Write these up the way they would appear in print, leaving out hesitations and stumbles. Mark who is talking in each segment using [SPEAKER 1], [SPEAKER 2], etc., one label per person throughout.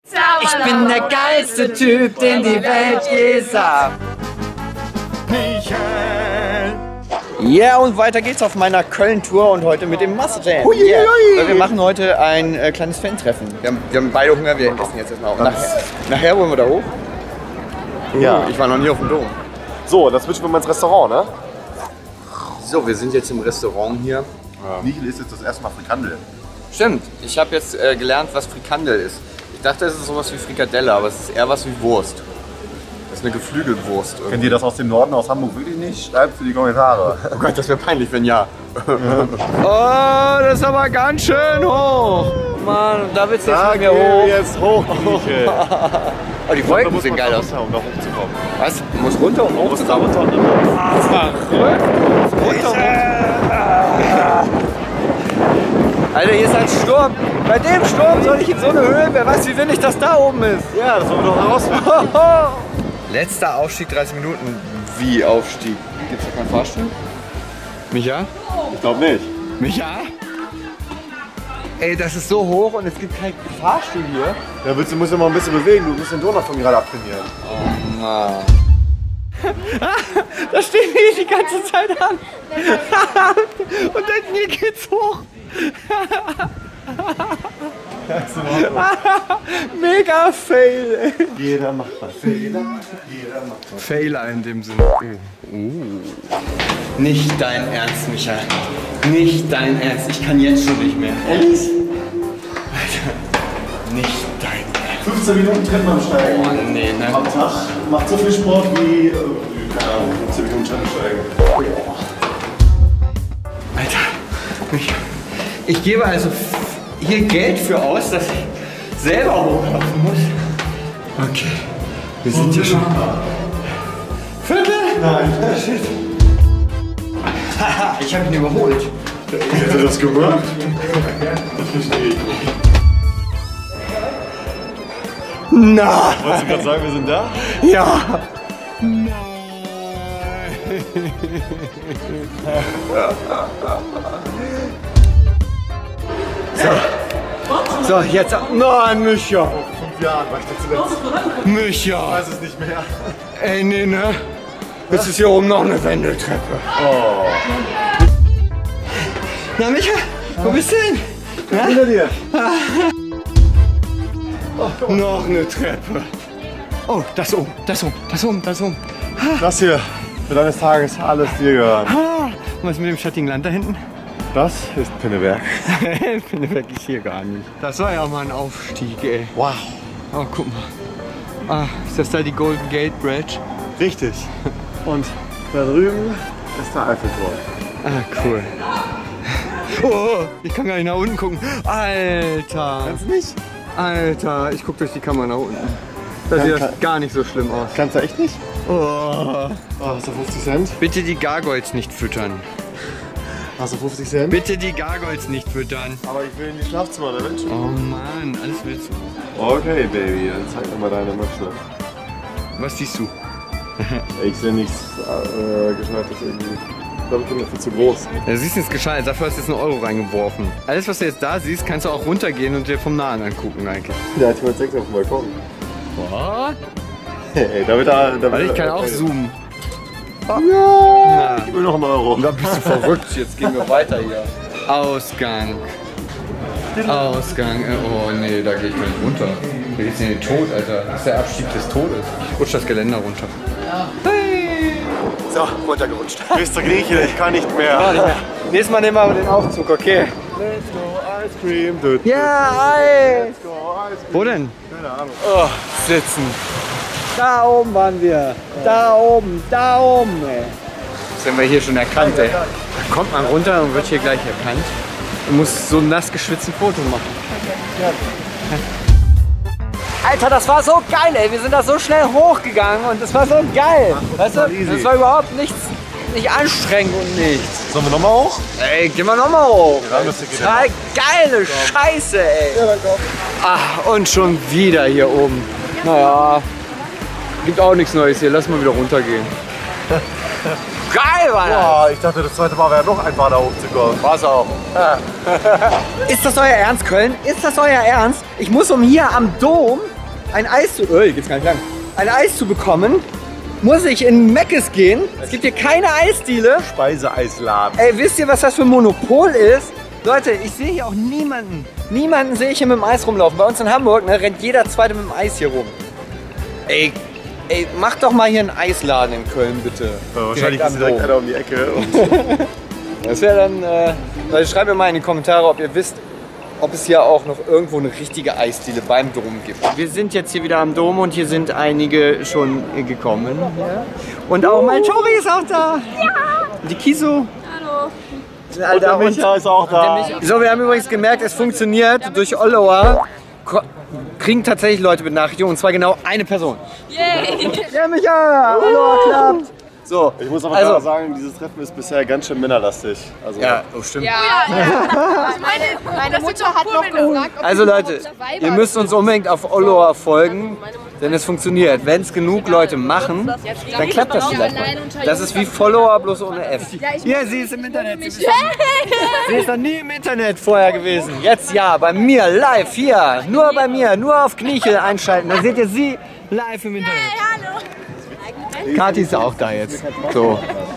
[SPEAKER 1] Ich bin der geilste Typ, den die Welt je sah.
[SPEAKER 2] Michael.
[SPEAKER 3] Ja, yeah, und weiter geht's auf meiner Köln-Tour und heute mit dem Mustang. Yeah. Wir machen heute ein kleines Fan-Treffen. Wir haben beide Hunger, wir essen jetzt erstmal. Nachher wollen wir da hoch.
[SPEAKER 2] Ja.
[SPEAKER 3] Ich war noch nie auf dem Dom.
[SPEAKER 2] So, das switchen wir mal ins Restaurant, ne?
[SPEAKER 3] So, wir sind jetzt im Restaurant hier.
[SPEAKER 2] Ja. Michael isst jetzt das erste Mal Frikandel.
[SPEAKER 3] Stimmt, ich habe jetzt gelernt, was Frikandel ist. Ich dachte, es ist sowas wie Frikadelle, aber es ist eher was wie Wurst. Das ist eine Geflügelwurst. Irgendwie.
[SPEAKER 2] Kennt ihr das aus dem Norden, aus Hamburg wirklich nicht? Schreibt für die Kommentare.
[SPEAKER 3] Oh Gott, das wäre peinlich, wenn ja. Oh, das ist aber ganz schön hoch. Mann, da willst du jetzt nicht mehr hoch.
[SPEAKER 2] Jetzt hoch, Michael.
[SPEAKER 3] Oh, die Wolken sehen geil aus.
[SPEAKER 2] Um da hochzukommen.
[SPEAKER 3] Was? Muss runter und hoch?
[SPEAKER 2] Muss da runter und
[SPEAKER 3] Alter, hier ist ein Sturm. Bei dem Sturm soll ich in so eine Höhe. Wer weiß, wie windig das da oben ist.
[SPEAKER 2] Ja, das wollen wir doch herausfinden.
[SPEAKER 3] Letzter Aufstieg, 30 Minuten. Wie Aufstieg? Gibt's da keinen Fahrstuhl? Micha?
[SPEAKER 2] Ich glaube nicht.
[SPEAKER 3] Micha? Ey, das ist so hoch und es gibt keinen Fahrstuhl hier.
[SPEAKER 2] Ja, musst du mal ein bisschen bewegen. Du musst den Donut von gerade abtrainieren.
[SPEAKER 3] Oh Mann. Da stehen wir die ganze Zeit an. Und denken, hier geht's hoch. Mega Fail.
[SPEAKER 2] Jeder macht mal Fehler. Jeder macht mal
[SPEAKER 3] Failer in dem Sinne. Nicht dein Ernst, Michael. Nicht dein Ernst. Ich kann jetzt schon nicht mehr. Ehrlich? Alter. Nicht dein Ernst.
[SPEAKER 2] 15 Minuten Treppensteigen.
[SPEAKER 3] Oh nee, ne?
[SPEAKER 2] Am Tag macht so viel Sport wie, keine Ahnung, 15 Minuten Treppensteigen.
[SPEAKER 3] Alter, ich gebe also hier Geld für aus, dass ich selber hochlaufen muss. Okay, wir sind hier schon. Viertel?
[SPEAKER 2] Nein.
[SPEAKER 3] Shit. Haha, ich habe ihn überholt.
[SPEAKER 2] Wie hat er das gemacht? Das verstehe ich nicht.
[SPEAKER 3] Na!
[SPEAKER 2] Wolltest du gerade sagen, wir sind da?
[SPEAKER 3] Ja! Nein! So, jetzt. Nein, Micha!
[SPEAKER 2] Vor 5 Jahren war ich da zuletzt.
[SPEAKER 3] Micha!
[SPEAKER 2] Ich weiß es nicht mehr.
[SPEAKER 3] Ey, nee, ne? Jetzt ist hier oben noch eine Wendeltreppe.
[SPEAKER 2] Oh.
[SPEAKER 3] Na, Micha, wo bist du denn? Na?
[SPEAKER 2] Hinter dir.
[SPEAKER 3] Noch eine Treppe. Oh, das oben, das oben, das oben, das oben.
[SPEAKER 2] Das hier wird eines Tages alles dir gehören.
[SPEAKER 3] Und was ist mit dem schattigen Land da hinten?
[SPEAKER 2] Das ist Pinneberg.
[SPEAKER 3] Pinneberg ist hier gar nicht. Das war ja mal ein Aufstieg, ey.
[SPEAKER 2] Wow.
[SPEAKER 3] Oh, guck mal. Ah, ist das da die Golden Gate Bridge?
[SPEAKER 2] Richtig. Und da drüben ist der Eiffelturm.
[SPEAKER 3] Ah, cool. Oh, ich kann gar nicht nach unten gucken. Alter.
[SPEAKER 2] Kannst du nicht?
[SPEAKER 3] Alter, ich guck durch die Kamera nach unten. Da sieht das gar nicht so schlimm aus.
[SPEAKER 2] Kannst du echt nicht?
[SPEAKER 3] Oh.
[SPEAKER 2] Oh, hast du 50 Cent?
[SPEAKER 3] Bitte die Gargoyles nicht füttern.
[SPEAKER 2] Hast du 50 Cent?
[SPEAKER 3] Bitte die Gargoyles nicht füttern.
[SPEAKER 2] Aber ich will in die Schlafzimmer der Menschen.
[SPEAKER 3] Oh Mann, alles willst du.
[SPEAKER 2] Okay, Baby, dann zeig mir mal deine Möpse.
[SPEAKER 3] Was siehst du?
[SPEAKER 2] Ich sehe nichts Gescheites irgendwie. Ich glaube, ich bin dafür zu groß.
[SPEAKER 3] Ja, du siehst nichts gescheit, dafür hast du jetzt 1 Euro reingeworfen. Alles, was du jetzt da siehst, kannst du auch runtergehen und dir vom Nahen angucken eigentlich.
[SPEAKER 2] Der hat jemand Sex auf dem Balkon.
[SPEAKER 3] What?
[SPEAKER 2] Hey, da wird er.
[SPEAKER 3] Warte, ich kann auch zoomen.
[SPEAKER 2] Ja, gib mir noch 1 Euro.
[SPEAKER 3] Da bist du verrückt, jetzt gehen wir weiter hier. Ausgang. Ausgang. Oh nee, da gehe ich mal nicht runter. Da geht's in den Tod, Alter. Das ist der Abstieg des Todes. Ich rutsch das Geländer runter. Hey. So, runtergerutscht.
[SPEAKER 2] Mr. Grieche, ich kann nicht mehr.
[SPEAKER 3] Gar nicht mehr. Nächstes Mal nehmen wir aber den Aufzug, okay?
[SPEAKER 2] Let's go Ice Cream. Dude.
[SPEAKER 3] Ja, Eis.
[SPEAKER 2] Let's go Ice Cream.
[SPEAKER 3] Wo denn?
[SPEAKER 2] Keine Ahnung.
[SPEAKER 3] Oh, sitzen. Da oben waren wir. Da oben, ey. Sind wir hier schon erkannt, ey. Da kommt man runter und wird hier gleich erkannt. Du musst so nass geschwitzt ein Foto machen.
[SPEAKER 2] Ja.
[SPEAKER 1] Alter, das war so geil, ey. Wir sind da so schnell hochgegangen und das war so geil. Weißt du, das war überhaupt nicht anstrengend und nichts.
[SPEAKER 2] Sollen wir nochmal hoch?
[SPEAKER 3] Ey, gehen wir nochmal hoch.
[SPEAKER 2] Ja, müsste gehen.
[SPEAKER 3] Total geile Scheiße, ey.
[SPEAKER 2] Ja, dann komm.
[SPEAKER 3] Ach, und schon wieder hier oben. Naja, gibt auch nichts Neues hier. Lass mal wieder runtergehen. Geil, Mann!
[SPEAKER 2] Boah, ich dachte, das zweite Mal wäre noch einfach da hochzukommen.
[SPEAKER 3] War's auch.
[SPEAKER 1] Ist das euer Ernst, Köln? Ist das euer Ernst? Ich muss um hier am Dom
[SPEAKER 3] ein Eis zu... geht's gar nicht lang. Ein Eis zu bekommen, muss ich in Meckes gehen. Es gibt hier keine Eisdiele.
[SPEAKER 2] Speiseeisladen.
[SPEAKER 3] Ey, wisst ihr, was das für ein Monopol ist? Leute, ich sehe hier auch niemanden. Niemanden sehe ich hier mit dem Eis rumlaufen. Bei uns in Hamburg rennt jeder Zweite mit dem Eis hier rum. Ey, macht doch mal hier einen Eisladen in Köln, bitte.
[SPEAKER 2] Wahrscheinlich ist direkt einer um die Ecke.
[SPEAKER 3] Das wäre dann... Leute, schreibt mir mal in die Kommentare, ob ihr wisst, ob es hier auch noch irgendwo eine richtige Eisdiele beim Dom gibt. Wir sind jetzt hier wieder am Dom und hier sind einige schon gekommen. Ja. Und auch mein Tori ist auch da. Ja. Die Kiso.
[SPEAKER 2] Hallo. Und der Micha ist auch da.
[SPEAKER 3] So, wir haben übrigens gemerkt, es funktioniert. Durch Olloa kriegen tatsächlich Leute Benachrichtigungen, und zwar genau eine Person. Yay! Ja, Micha! Olloa klappt! So,
[SPEAKER 2] ich muss aber klar sagen, dieses Treffen ist bisher ganz schön männerlastig. Also,
[SPEAKER 3] ja, stimmt.
[SPEAKER 4] Ja. Meine Mutter hat noch gefragt, ob
[SPEAKER 3] also Leute, ihr müsst uns unbedingt auf Olloa folgen, denn es funktioniert. Wenn es genug Leute machen, dann klappt das vielleicht mal. Das ist wie Follower, bloß ohne F. Hier, sie ist im Internet. Sie ist noch nie im Internet vorher gewesen. Jetzt ja, bei mir, live, hier. Nur bei mir, nur auf Kniechel einschalten. Dann seht ihr sie live im Internet. Kathi ist auch da jetzt. So.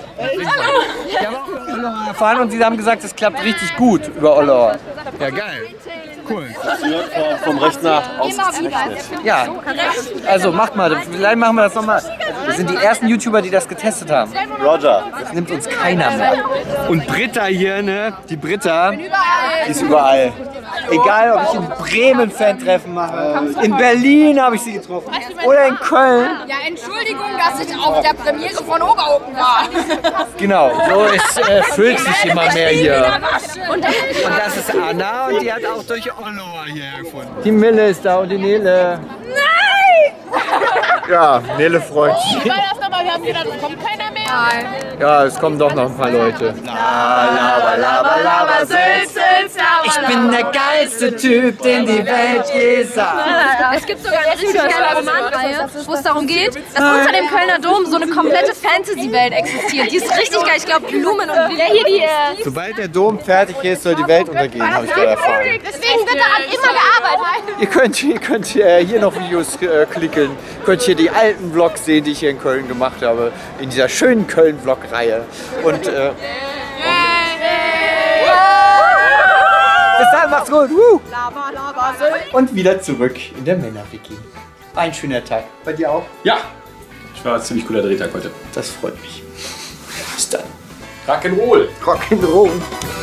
[SPEAKER 3] Wir haben auch über Olloa erfahren und sie haben gesagt, es klappt richtig gut über Olloa. Ja, geil. Cool.
[SPEAKER 2] Vom Recht nach aus.
[SPEAKER 3] Ja, also macht mal, vielleicht machen wir das nochmal. Wir sind die ersten YouTuber, die das getestet haben.
[SPEAKER 2] Roger.
[SPEAKER 3] Das nimmt uns keiner mehr. Und Britta hier, ne? Die Britta, die ist überall. Egal, ob ich in Bremen Fan-Treffen mache, in Berlin habe ich sie getroffen oder in Köln.
[SPEAKER 4] Ja, Entschuldigung, dass ich auf der Premiere von Oberhofen war.
[SPEAKER 3] Genau, so es füllt sich immer mehr hier. Und das ist Anna und die hat auch durch Olloa hier gefunden. Die Mille ist da und die Nele.
[SPEAKER 4] Nein!
[SPEAKER 3] Ja, Nele freut sich.
[SPEAKER 4] Wie war das nochmal? Wir haben gedacht, es kommt keiner mehr.
[SPEAKER 3] Ja, es kommen doch noch ein paar Leute. Ich bin der geilste Typ, den die Welt je sah.
[SPEAKER 4] Es gibt sogar eine richtig geile Romanreihe, wo es darum geht, dass unter dem Kölner Dom so eine komplette Fantasy-Welt existiert. Die ist richtig geil. Ich glaube, Blumen und hier die...
[SPEAKER 3] Sobald der Dom fertig ist, soll die Welt untergehen, habe ich gerade erfahren.
[SPEAKER 4] Deswegen wird daran immer gearbeitet.
[SPEAKER 3] Ihr könnt hier noch Videos klicken. Ihr könnt hier die alten Vlogs sehen, die ich hier in Köln gemacht habe. In dieser schönen Köln-Vlog-Reihe. Und bis dann, macht's gut. Und wieder zurück in der Männer-Wiki. Ein schöner Tag. Bei dir auch?
[SPEAKER 5] Ja, ich war ein ziemlich cooler Drehtag heute.
[SPEAKER 3] Das freut mich. Bis dann.
[SPEAKER 5] Rock'n'Roll.
[SPEAKER 3] Rock'n'Roll.